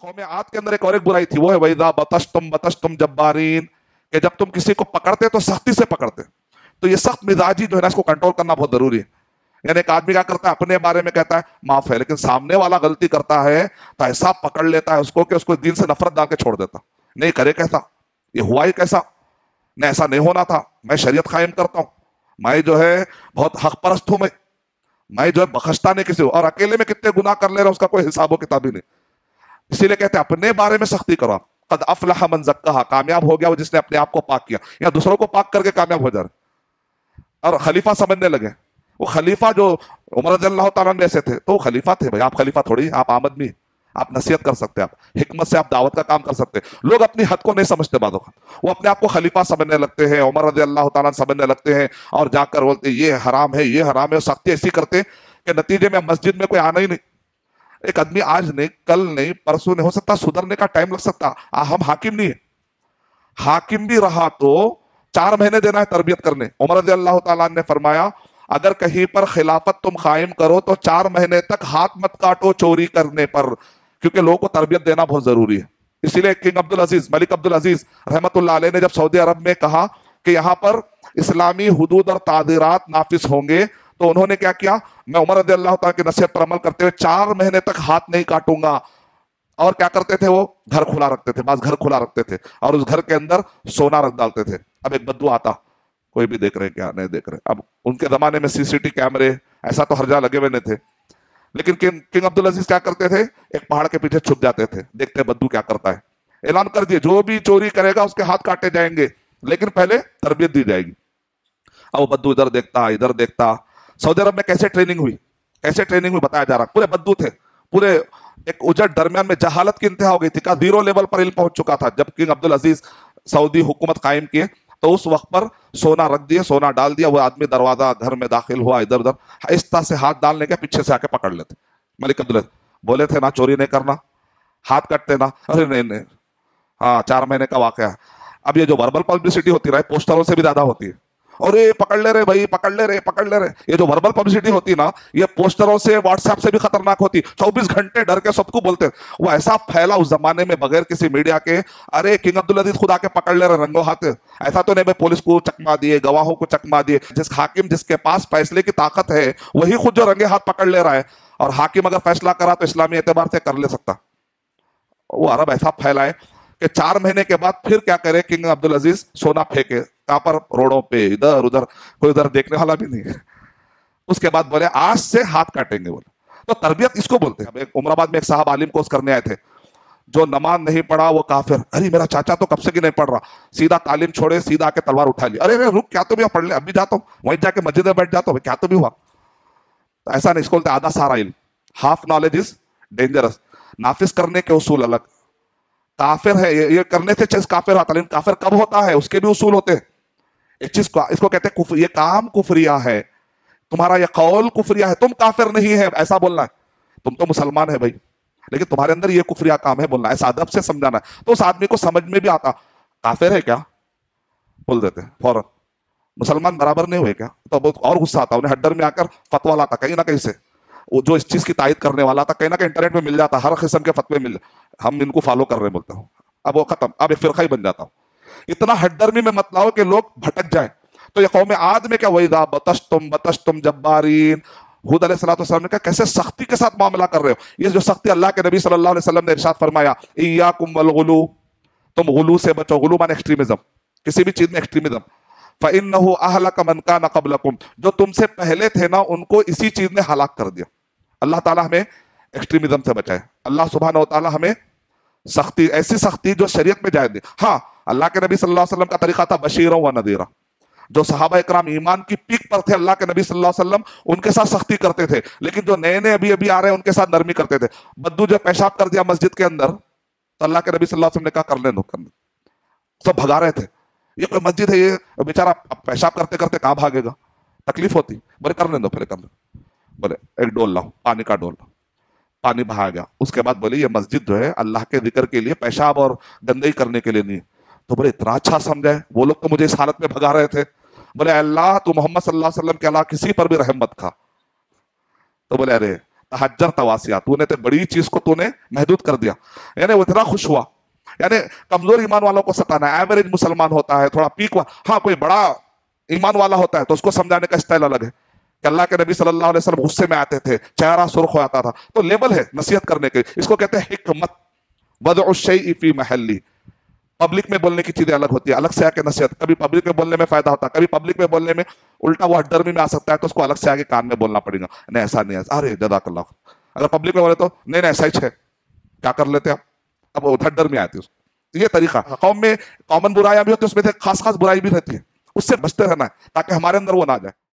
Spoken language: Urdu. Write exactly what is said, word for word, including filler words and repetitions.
قوم عاد کے اندر ایک اور ایک برائی تھی، وہ ہے وَإِذَا بَطَشْتُمْ بَطَشْتُمْ جَبَّارِينَ، کہ جب تم کسی کو پکڑتے تو سختی سے پکڑتے. تو یہ سخت مزاجی جو ہے نا، اس کو کنٹرول کرنا بہت ضروری ہے. یعنی ایک آدمی کیا کرتا ہے، اپنے بارے میں کہتا ہے معاف ہے، لیکن سامنے والا غلطی کرتا ہے تو ایسا پکڑ لیتا ہے اس کو کہ اس کو دین سے نفرت ڈال کے چھوڑ دیتا. نہیں کرے کیسا، یہ ہوا ہی کیسا، نہیں ایسا نہیں ہونا تھا، میں شریعت قائم کرتا ہوں، میں جو ہے بہت حق پرست ہوں، میں میں جو ہے بخشتا نہیں کسی کو، اور اکیلے میں کتنے گناہ کر لے رہا اس کا کوئی حساب و کتاب ہی نہیں. اسی لیے کہتے ہیں اپنے بارے میں سختی کرو. قد افلح من زکاہا، کامیاب ہو گیا وہ جس نے اپنے آپ کو پاک کیا، یا دوسروں کو پاک کر کے کامیاب ہو جا رہے. اور خلیفہ سمجھنے لگے، وہ خلیفہ جو عمر رضی اللہ تعالیٰ عنہ ایسے تھے تو وہ خلیفہ تھے. بھائی آپ خلیفہ تھوڑی، آپ آمد بھی، آپ نصیحت کر سکتے، آپ حکمت سے آپ دعوت کا کام کر سکتے. لوگ اپنی حد کو نہیں سمجھتے، بعض اوقات وہ اپنے آپ کو خلیفہ سمجھنے لگتے ہیں، عمر رضی اللہ تعالیٰ سمجھنے لگتے ہیں، اور جا کر بولتے یہ حرام ہے یہ حرام ہے، سختی ایسی کرتے کہ نتیجے میں مسجد میں کوئی آنا ہی نہیں. ایک آدمی آج نہیں، کل نہیں، پرسوں نہیں، ہو سکتا سدھرنے کا ٹائم لگ سکتا. ہم حاکم نہیں ہیں، حاکم بھی رہا تو چار مہینے دینا ہے تربیت کرنے. عمر رضی اللہ تعالیٰ نے فرمایا اگر کہیں پر خلافت تم قائم کرو تو چار مہینے تک ہاتھ مت کاٹو چوری کرنے پر، کیونکہ لوگوں کو تربیت دینا بہت ضروری ہے. اسی لیے کنگ عبدالعزیز، ملک عبدالعزیز رحمت اللہ علیہ نے جب سعودی عرب میں کہا کہ یہاں پر اسلامی حدود اور تعزیرات نافذ ہوں گے تو انہوں نے کیا کیا، میں عمر رضی اللہ تعالیٰ کی نصیحت پر عمل کرتے ہوئے چار مہینے تک ہاتھ نہیں کاٹوں گا. اور کیا کرتے تھے، وہ گھر کھلا رکھتے تھے، بعض گھر کھلا رکھتے تھے اور اس گھر کے اندر سونا رکھ ڈالتے تھے. اب ایک بدو آتا، کوئی بھی دیکھ رہے کیا نہیں دیکھ رہے. اب ان کے زمانے میں سی سی ٹی کیمرے ایسا تو ہر جگہ لگے ہوئے نہیں تھے، لیکن کنگ عبدالعزیز کیا کرتے تھے، ایک پہاڑ کے پیچھے چھپ جاتے تھے، دیکھتے بدو کیا کرتا ہے. اعلان کر دیے جو بھی چوری کرے گا اس کے ہاتھ کاٹے جائیں گے، لیکن پہلے تربیت دی جائے گی. اب وہ بدو ادھر دیکھتا ادھر دیکھتا. سعودی عرب میں کیسے ٹریننگ ہوئی، کیسے ٹریننگ ہوئی بتایا جا رہا. پورے بدو تھے، پورے ایک اجٹ درمیان میں جہالت کی انتہا ہو گئی تھی، کا زیرو لیول پر علم پہنچ چکا تھا. جب کنگ عبدالعزیز سعودی حکومت قائم کیے تو اس وقت پر سونا رکھ دیا، سونا ڈال دیا. وہ آدمی دروازہ گھر میں داخل ہوا، ادھر ادھر آہستہ سے ہاتھ ڈالنے کے پیچھے سے آ کے پکڑ لیتے. ملک عبدالعزیز بولے تھے نا چوری نہیں کرنا، ہاتھ کٹتے نا، ارے نہیں نہیں. ہاں چار مہینے کا واقعہ ہے. اب یہ جو وربل پبلسٹی ہوتی رہے پوسٹروں سے بھی زیادہ ہوتی ہے، اور یہ پکڑ لے رہے بھائی، پکڑ لے رہے پکڑ لے رہے. یہ جو وربل پبلسٹی ہوتی نا، یہ پوسٹروں سے واٹس ایپ سے بھی خطرناک ہوتی. چوبیس گھنٹے ڈر کے سب کو بولتے. وہ ایسا پھیلا اس زمانے میں بغیر کسی میڈیا کے، ارے کنگ عبدالعزیز خود آ کے پکڑ لے رہے رنگوں ہاتھ. ایسا تو نہیں بھائی پولیس کو چکما دیے، گواہوں کو چکما دیے. جس حاکم جس کے پاس فیصلے کی طاقت ہے وہی خود جو رنگے ہاتھ پکڑ لے رہا ہے. اور حاکم اگر فیصلہ کرا تو اسلامی اعتبار سے کر لے سکتا. وہ عرب ایسا پھیلا ہے کہ چار مہینے کے بعد پھر کیا کرے کنگ عبدالعزیز، سونا پھینکے کہاں پر، روڈوں پہ ادھر ادھر، کوئی ادھر دیکھنے والا بھی نہیں ہے. اس کے بعد بولے آج سے ہاتھ کاٹیں گے. بولے تو تربیت اس کو بولتے ہیں. عمر آباد میں ایک صاحب عالم کورس کرنے آئے تھے، جو نماز نہیں پڑھا وہ کافر. ارے میرا چاچا تو کب سے کی نہیں پڑھ رہا، سیدھا تعلیم چھوڑے، سیدھا آ کے تلوار اٹھا لی. ارے رک کیا تو بھی پڑھ لے، ابھی جاتا ہوں وہیں جا کے مسجد میں بیٹھ جاتا ہوں، کیا تو بھی ہوا. ایسا نہیں، اس کو بولتے آدھا سارا علم. Half knowledge is dangerous. نافذ کرنے کے اصول الگ. کافر ہے یہ کرنے سے چیز کافر ہوتا، لیکن کافر کب ہوتا ہے اس کے بھی اصول ہوتے ہیں. ایک چیز کو اس کو کہتے ہیں کفر، یہ کام کفریہ ہے، تمہارا یہ قول کفریہ ہے، تم کافر نہیں ہے ایسا بولنا ہے. تم تو مسلمان ہے بھائی، لیکن تمہارے اندر یہ کفریہ کام ہے بولنا، ایسا ادب سے سمجھانا ہے. تو اس آدمی کو سمجھ میں بھی آتا کافر ہے کیا بول دیتے فوراً، مسلمان برابر نہیں ہوئے کیا. تو بہت اور غصہ آتا، انہیں ہڈر میں آ کر فتوا لاتا کہیں نہ کہیں سے. وہ جو اس چیز کی تائید کرنے والا تھا کہیں نہ کہیں انٹرنیٹ میں مل جاتا، ہر قسم کے فتوے مل، ہم ان کو فالو کر رہے ہیں بولتا ہوں. اب وہ ختم، اب ایک فرقہ ہی بن جاتا ہوں. اتنا ہڈرمی میں مت لاؤ کہ لوگ بھٹک جائیں. تو یہ قوم عاد میں کیا، وَإِذَا بَطَشْتُمْ بَطَشْتُمْ جَبَّارِينَ. حود علیہ السلام نے کہا کیسے سختی کے ساتھ معاملہ کر رہے ہو. یہ جو سختی اللہ کے نبی صلی اللہ علیہ وسلم نے ارشاد فرمایا ایاکم والغلو، تم غلو سے بچو. غلو مانے ایکسٹریمزم، کسی بھی چیز میں ایکسٹریمزم. فَإِنَّهُ أَهْلَكَ مَنْ كَانَ قَبْلَكُمْ، جو تم سے پہلے تھے نا ان کو اسی چیز نے ہلاک کر دیا. اللہ تعالیٰ ہمیں ایکسٹریمزم سے بچائے. اللہ سبحانہ و تعالیٰ ہمیں سختی، ایسی سختی جو شریعت میں جائز دی. ہاں اللہ کے نبی صلی اللہ علیہ وسلم کا طریقہ تھا بشیرا و نذیرا. جو صحابہ اکرام ایمان کی پیک پر تھے اللہ کے نبی صلی اللہ علیہ وسلم ان کے ساتھ سختی کرتے تھے، لیکن جو نئے نئے ابھی ابھی آ رہے ہیں ان کے ساتھ نرمی کرتے تھے. بدو جو پیشاب کر دیا مسجد کے اندر تو اللہ کے نبی صلی اللہ علیہ وسلم نے کہا کر لیں دو، کر لیں. سب بھگا رہے تھے، یہ کوئی مسجد ہے، یہ بیچارہ پیشاب کرتے کرتے کہاں بھاگے گا، تکلیف ہوتی. بولے کر لیں دو پہلے، کر لیں. بولے ایک ڈول لاؤ، پانی کا ڈول لاؤ. پانی بہا گیا. اس کے بعد بولے یہ مسجد جو ہے اللہ کے ذکر کے لیے، پیشاب اور گندگی کرنے کے لیے نہیں. تو بولے اتنا اچھا سمجھا ہے، وہ لوگ تو مجھے اس حالت میں بھگا رہے تھے. بولے اللہ تو محمد صلی اللہ علیہ وسلم کے علاوہ کسی پر بھی رحم مت کھا. تو بولے ارے तहज्जर तवासिया, तूने तो बड़ी चीज को तूने महदूद कर दिया। यानी वो इतना खुश हुआ। यानी कमजोर ईमान वालों को सताना, एवरेज मुसलमान होता है, थोड़ा पीक हुआ, हाँ कोई बड़ा ईमान वाला होता है तो उसको समझाने का स्टाइल अलग है कि अल्लाह के नबी सल्लल्लाहु अलैहि वसल्लम गुस्से में आते थे, चेहरा सुर्ख हो आता था, तो लेवल है नसीहत करने के। इसको कहते हैं हिकमत, वदउ शैइ फी महल्ली। पब्लिक में बोलने की चीजें अलग होती है, अलग से आके नसीहत। कभी पब्लिक में बोलने में फायदा होता है, कभी पब्लिक में बोलने में उल्टा वो हड्डर्मी में आ सकता है, तो उसको अलग से आगे कान में बोलना पड़ेगा, नहीं ऐसा नहीं है, अरे जज़ाकल्लाह। अगर पब्लिक में बोले तो नहीं नहीं ऐसा ही है, क्या कर लेते आप, अब वो हड्डर में आती है। ये तरीका कौम में कॉमन बुराइयां भी होती है, उसमें से खास खास बुराई भी रहती है, उससे बचते रहना है ताकि हमारे अंदर वो ना आ जाए।